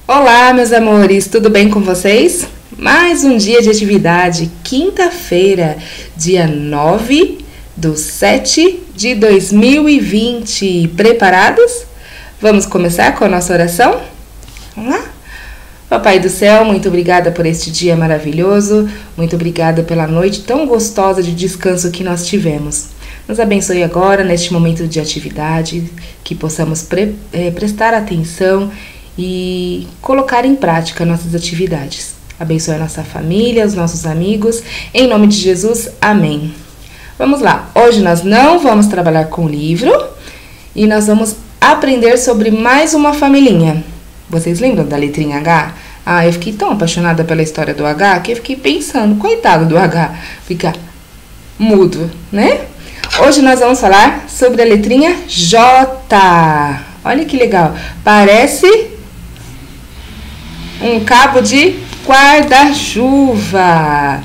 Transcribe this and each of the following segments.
Olá, meus amores, tudo bem com vocês? Mais um dia de atividade, quinta-feira, dia 9/7/2020. Preparados? Vamos começar com a nossa oração? Vamos lá? Papai do céu, muito obrigada por este dia maravilhoso, muito obrigada pela noite tão gostosa de descanso que nós tivemos. Nos abençoe agora, neste momento de atividade, que possamos prestar atenção e colocar em prática nossas atividades. Abençoe a nossa família, os nossos amigos, em nome de Jesus, amém. Vamos lá, hoje nós não vamos trabalhar com o livro e nós vamos aprender sobre mais uma familhinha. Vocês lembram da letrinha H? Ah, eu fiquei tão apaixonada pela história do H que eu fiquei pensando, coitado do H, fica mudo, né? Hoje nós vamos falar sobre a letrinha J. Olha que legal, parece um cabo de guarda-chuva.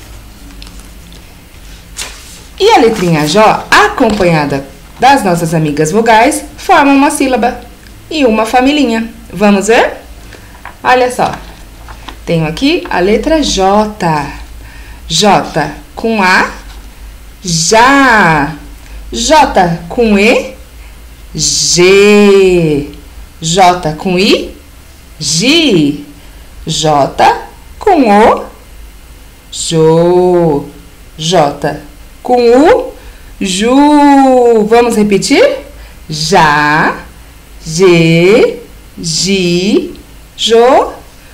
E a letrinha J, acompanhada das nossas amigas vogais, forma uma sílaba e uma familhinha. Vamos ver? Olha só, tenho aqui a letra J. J com A, já. J com E, G. J com I, Gi. J com O, Jo. J com U, Ju. Vamos repetir? Já, G, Gi, Jo,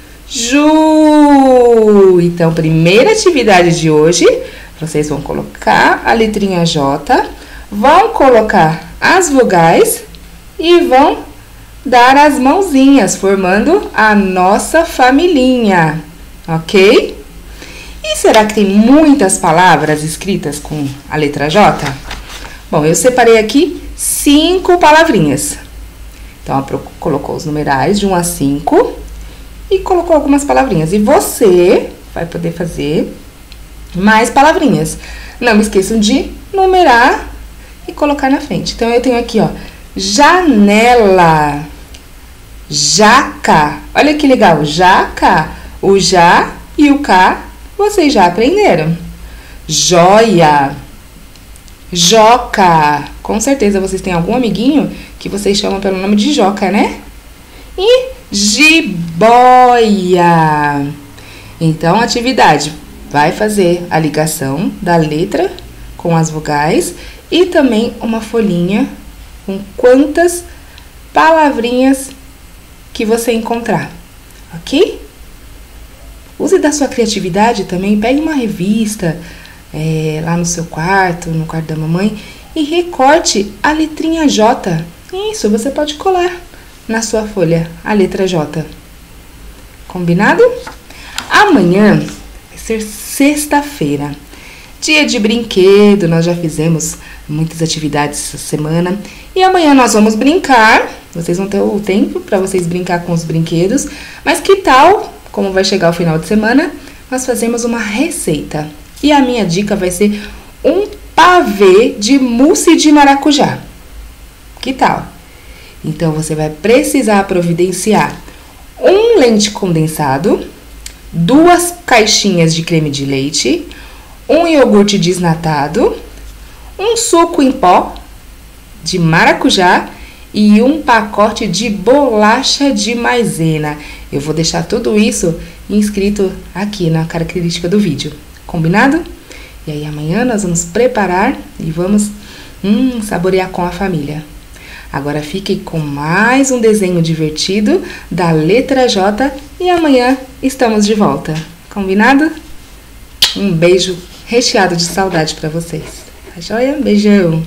Ju. Então, primeira atividade de hoje, vocês vão colocar a letrinha J, vão colocar as vogais e vão dar as mãozinhas, formando a nossa familhinha, ok? E será que tem muitas palavras escritas com a letra J? Bom, eu separei aqui 5 palavrinhas. Então, colocou os numerais de 1 a 5 e colocou algumas palavrinhas. E você vai poder fazer mais palavrinhas. Não esqueçam de numerar e colocar na frente. Então, eu tenho aqui, ó, janela, jaca. Olha que legal, jaca. O já e o cá, vocês já aprenderam. Joia, joca. Com certeza vocês têm algum amiguinho que vocês chamam pelo nome de Joca, né? E jiboia. Então, atividade vai fazer a ligação da letra com as vogais e também uma folhinha com quantas palavrinhas que você encontrar, ok? Use da sua criatividade também, pegue uma revista lá no seu quarto, no quarto da mamãe, e recorte a letrinha J. Isso, você pode colar na sua folha a letra J. Combinado? Amanhã vai ser sexta-feira, dia de brinquedo. Nós já fizemos muitas atividades essa semana e amanhã nós vamos brincar. Vocês vão ter o tempo para vocês brincar com os brinquedos, mas que tal, como vai chegar o final de semana, nós fazemos uma receita. E a minha dica vai ser um pavê de mousse de maracujá. Que tal? Então, você vai precisar providenciar um leite condensado, 2 caixinhas de creme de leite, um iogurte desnatado, um suco em pó de maracujá e um pacote de bolacha de maisena. Eu vou deixar tudo isso inscrito aqui na característica do vídeo. Combinado? E aí amanhã nós vamos preparar e vamos saborear com a família. Agora fiquem com mais um desenho divertido da letra J e amanhã estamos de volta. Combinado? Um beijo recheado de saudade para vocês. Tá joia? Beijão!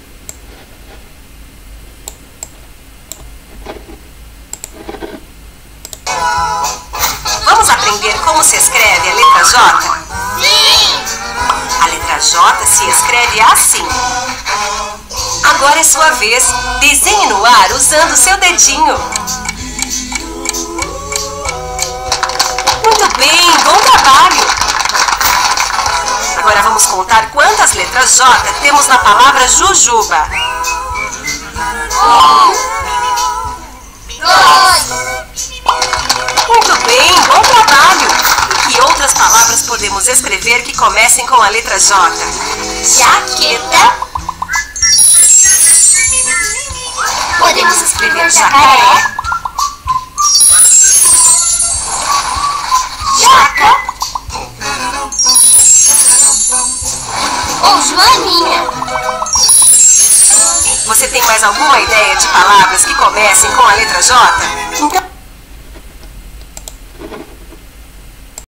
Vamos aprender como se escreve a letra J? Sim! A letra J se escreve assim. Agora é sua vez. Desenhe no ar usando seu dedinho. Muito bem, bom trabalho! Agora vamos contar quantas letras J temos na palavra jujuba. 1, 2, outras palavras podemos escrever que comecem com a letra J? Jaqueta. Podemos escrever jacaré, Jaca. Ou joaninha. Você tem mais alguma ideia de palavras que comecem com a letra J? Então